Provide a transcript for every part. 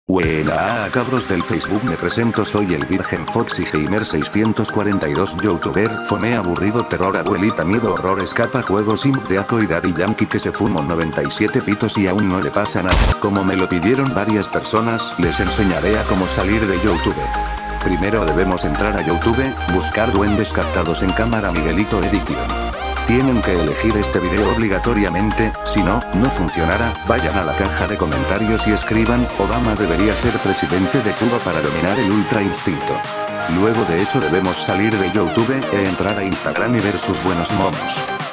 Buena cabros del Facebook, me presento, soy el Virgen Foxy Gamer 642, youtuber, fome, aburrido, terror, abuelita, miedo, horror, escapa, juegos, simp de Aco y Daddy Yankee que se fumó 97 pitos y aún no le pasa nada. Como me lo pidieron varias personas, les enseñaré a cómo salir de YouTube. Primero debemos entrar a YouTube, buscar duendes captados en cámara Miguelito Edition. Tienen que elegir este video obligatoriamente, si no, no funcionará. Vayan a la caja de comentarios y escriban, Obama debería ser presidente de Cuba para dominar el ultra instinto. Luego de eso debemos salir de YouTube e entrar a Instagram y ver sus buenos momos.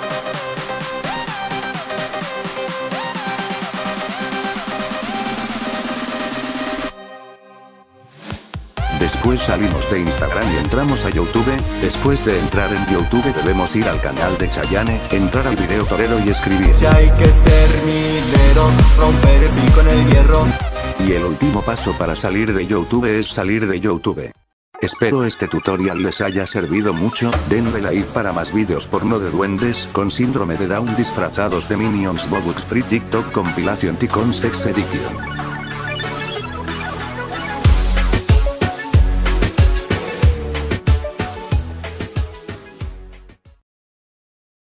Después salimos de Instagram y entramos a YouTube. Después de entrar en YouTube debemos ir al canal de Chayanne, entrar al video torero y escribir: si hay que ser minero, romper el pico en el hierro. Y el último paso para salir de YouTube es salir de YouTube. Espero este tutorial les haya servido mucho, denle like para más vídeos porno de duendes con síndrome de Down disfrazados de Minions Bobux Free TikTok Compilation Ticon Sex Edition.